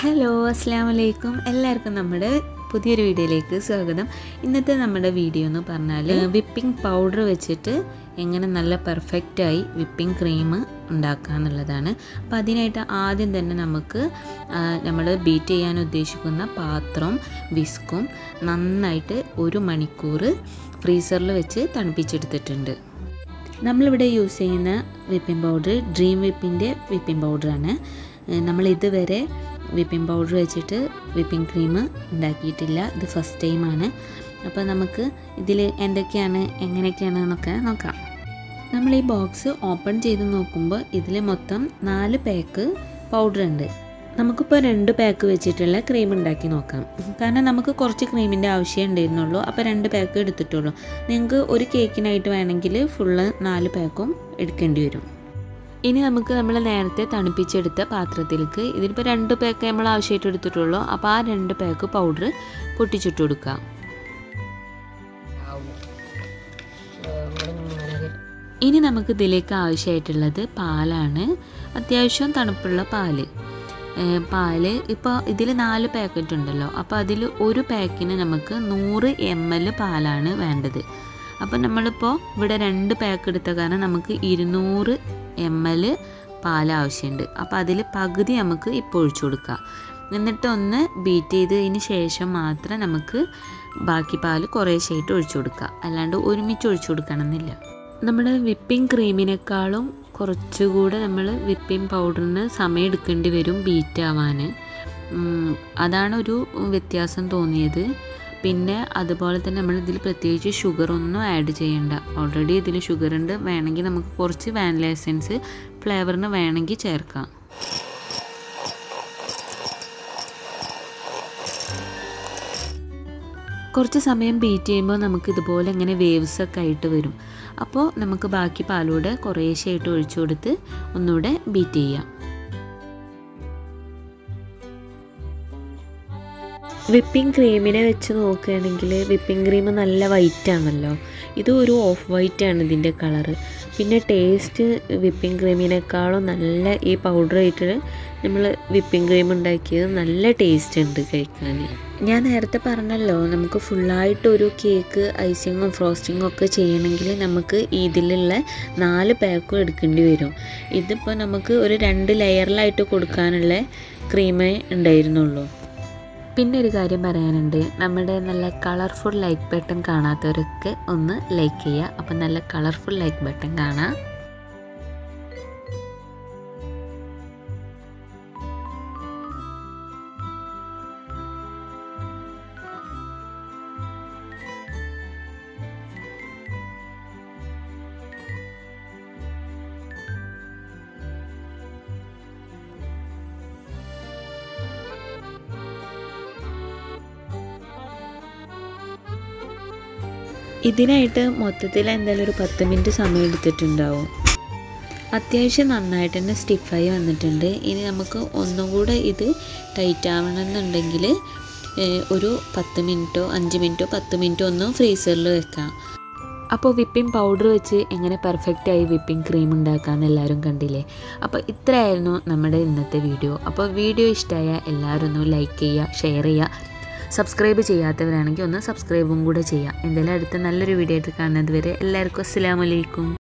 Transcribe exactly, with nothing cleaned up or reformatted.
Hello അസ്സലാമു അലൈക്കും എല്ലാവർക്കും നമ്മുടെ പുതിയൊരു വീഡിയോയിലേക്ക് സ്വാഗതം. ഇന്നത്തെ നമ്മുടെ വീഡിയോ എന്ന് പറഞ്ഞാൽ വിപ്പിംഗ് പൗഡർ വെച്ചിട്ട് എങ്ങനെ നല്ല പെർഫെക്റ്റായി വിപ്പിംഗ് ക്രീം ഉണ്ടാക്കുക എന്നുള്ളതാണ്. അപ്പോൾ അതിനായിട്ട് ആദ്യം തന്നെ നമുക്ക് നമ്മൾ ബീറ്റ് ചെയ്യാൻ ഉദ്ദേശിക്കുന്ന പാത്രവും വിസ്കും നന്നായിട്ട് ഒരു മണിക്കൂർ ഫ്രീസറിൽ വെച്ച് തണുപ്പിച്ചെടുത്തിട്ടുണ്ട്. നമ്മളിവിടെ യൂസ് ചെയ്യുന്ന വിപ്പിംഗ് പൗഡർ ഡ്രീം വിപ്പിൻ്റെ വിപ്പിംഗ് പൗഡറാണ്. നമ്മൾ ഇതുവരെ വിപ്പിംഗ് പൗഡർ വെച്ചിട്ട് വിപ്പിംഗ് ക്രീം ഉണ്ടാക്കിയിട്ടില്ല, ഇത് ഫസ്റ്റ് ടൈമാണ്. അപ്പോൾ നമുക്ക് ഇതിൽ എന്തൊക്കെയാണ് എങ്ങനെയൊക്കെയാണ് എന്നൊക്കെ നോക്കാം. നമ്മൾ ഈ ബോക്സ് ഓപ്പൺ ചെയ്ത് നോക്കുമ്പോൾ ഇതിൽ മൊത്തം നാല് പാക്ക് പൗഡർ ഉണ്ട്. നമുക്കിപ്പോൾ രണ്ട് പാക്ക് വെച്ചിട്ടുള്ള ക്രീം ഉണ്ടാക്കി നോക്കാം. കാരണം നമുക്ക് കുറച്ച് ക്രീമിൻ്റെ ആവശ്യം ഉണ്ടായിരുന്നുള്ളൂ, അപ്പോൾ രണ്ട് പാക്ക് എടുത്തിട്ടുള്ളൂ. നിങ്ങൾക്ക് ഒരു കേക്കിനായിട്ട് വേണമെങ്കിൽ ഫുള്ള് നാല് പാക്കും എടുക്കേണ്ടി വരും. ഇനി നമുക്ക് നമ്മൾ നേരത്തെ തണുപ്പിച്ചെടുത്ത പാത്രത്തിലേക്ക് ഇതിലിപ്പോൾ രണ്ട് പാക്ക് നമ്മൾ ആവശ്യമായിട്ട് എടുത്തിട്ടുള്ളൂ, അപ്പോൾ ആ രണ്ട് പാക്ക് പൗഡർ പൊട്ടിച്ചിട്ട് കൊടുക്കുക. ഇനി നമുക്ക് ഇതിലേക്ക് ആവശ്യമായിട്ടുള്ളത് പാലാണ്. അത്യാവശ്യം തണുപ്പുള്ള പാല് പാല് ഇപ്പോൾ ഇതിൽ നാല് പാക്കറ്റ് ഉണ്ടല്ലോ, അപ്പോൾ അതിൽ ഒരു പാക്കിന് നമുക്ക് നൂറ് എം എൽ പാലാണ് വേണ്ടത്. അപ്പോൾ നമ്മളിപ്പോൾ ഇവിടെ രണ്ട് പാക്ക് എടുത്ത കാരണം നമുക്ക് ഇരുന്നൂറ് എം എൽ പാൽ ആവശ്യമുണ്ട്. അപ്പോൾ അതിൽ പകുതി നമുക്ക് ഇപ്പോൾ ഒഴിച്ചു കൊടുക്കാം. എന്നിട്ട് ഒന്ന് ബീറ്റ് ചെയ്തതിന് ശേഷം മാത്രം നമുക്ക് ബാക്കി പാൽ കുറേശ്ശായിട്ട് ഒഴിച്ചു കൊടുക്കുക, അല്ലാണ്ട് ഒരുമിച്ച് ഒഴിച്ചു കൊടുക്കണമെന്നില്ല. നമ്മുടെ വിപ്പിംഗ് ക്രീമിനേക്കാളും കുറച്ചുകൂടെ നമ്മൾ വിപ്പിംഗ് പൗഡറിന് സമയം എടുക്കേണ്ടി വരും ബീറ്റ് ആവാൻ. അതാണ് ഒരു വ്യത്യാസം തോന്നിയത്. പിന്നെ അതുപോലെ തന്നെ നമ്മൾ ഇതിൽ പ്രത്യേകിച്ച് ഷുഗറൊന്നും ആഡ് ചെയ്യണ്ട, ഓൾറെഡി ഇതിൽ ഷുഗർ ഉണ്ട്. വേണമെങ്കിൽ നമുക്ക് കുറച്ച് വാനില എസൻസ് ഫ്ലേവറിന് വേണമെങ്കിൽ ചേർക്കാം. കുറച്ച് സമയം ബീറ്റ് ചെയ്യുമ്പോൾ നമുക്ക് ഇതുപോലെ ഇങ്ങനെ വേവ്സ് ഒക്കെ ആയിട്ട് വരും. അപ്പോൾ നമുക്ക് ബാക്കി പാലൂടെ കുറേശ്ശായിട്ട് ഒഴിച്ചു കൊടുത്ത് ഒന്നുകൂടെ ബീറ്റ് ചെയ്യാം. വിപ്പിംഗ് ക്രീമിനെ വെച്ച് നോക്കുകയാണെങ്കിൽ വിപ്പിംഗ് ക്രീം നല്ല വൈറ്റ് ആണല്ലോ, ഇത് ഒരു ഓഫ് വൈറ്റ് ആണ് ഇതിൻ്റെ കളറ്. പിന്നെ ടേസ്റ്റ് വിപ്പിംഗ് ക്രീമിനേക്കാളും നല്ല ഈ പൗഡർ ആയിട്ട് നമ്മൾ വിപ്പിംഗ് ക്രീം ഉണ്ടാക്കിയത് നല്ല ടേസ്റ്റ് ഉണ്ട് കഴിക്കാൻ. ഞാൻ നേരത്തെ പറഞ്ഞല്ലോ, നമുക്ക് ഫുള്ളായിട്ടൊരു കേക്ക് ഐസിങ്ങും ഫ്രോസ്റ്റിങ്ങും ഒക്കെ ചെയ്യണമെങ്കിൽ നമുക്ക് ഇതിലുള്ള നാല് പാക്കും എടുക്കേണ്ടി വരും. ഇതിപ്പോൾ നമുക്ക് ഒരു രണ്ട് ലെയറിലായിട്ട് കൊടുക്കാനുള്ള ക്രീമേ ഉണ്ടായിരുന്നുള്ളൂ. പിന്നെ ഒരു കാര്യം പറയാനുണ്ട്, നമ്മുടെ നല്ല കളർഫുൾ ലൈക്ക് ബട്ടൺ കാണാത്തവരൊക്കെ ഒന്ന് ലൈക്ക് ചെയ്യുക. അപ്പം നല്ല കളർഫുൾ ലൈക്ക് ബട്ടൺ കാണാം. ഇതിനായിട്ട് മൊത്തത്തിൽ എന്തായാലും ഒരു പത്ത് മിനിറ്റ് സമയം എടുത്തിട്ടുണ്ടാവും. അത്യാവശ്യം നന്നായിട്ട് തന്നെ സ്റ്റിഫായി വന്നിട്ടുണ്ട്. ഇനി നമുക്ക് ഒന്നും കൂടെ ഇത് ടൈറ്റ് ആവണമെന്നുണ്ടെങ്കിൽ ഒരു പത്ത് മിനിറ്റോ അഞ്ച് മിനിറ്റോ പത്ത് മിനിറ്റോ ഒന്നും ഫ്രീസറിൽ വെക്കാം. അപ്പോൾ വിപ്പിംഗ് പൗഡർ വെച്ച് എങ്ങനെ പെർഫെക്റ്റായി വിപ്പിംഗ് ക്രീം ഉണ്ടാക്കാമെന്ന് എല്ലാവരും കണ്ടില്ലേ. അപ്പോൾ ഇത്രയായിരുന്നു നമ്മുടെ ഇന്നത്തെ വീഡിയോ. അപ്പോൾ വീഡിയോ ഇഷ്ടമായ എല്ലാവരും ഒന്ന് ലൈക്ക് ചെയ്യുക, ഷെയർ ചെയ്യുക. സബ്സ്ക്രൈബ് ചെയ്യാത്തവരാണെങ്കിൽ ഒന്ന് സബ്സ്ക്രൈബും കൂടെ ചെയ്യുക. എന്തായാലും അടുത്ത നല്ലൊരു വീഡിയോ ആയിട്ട് കാണുന്നത് വരെ എല്ലാവർക്കും അസ്സലാമു അലൈക്കും.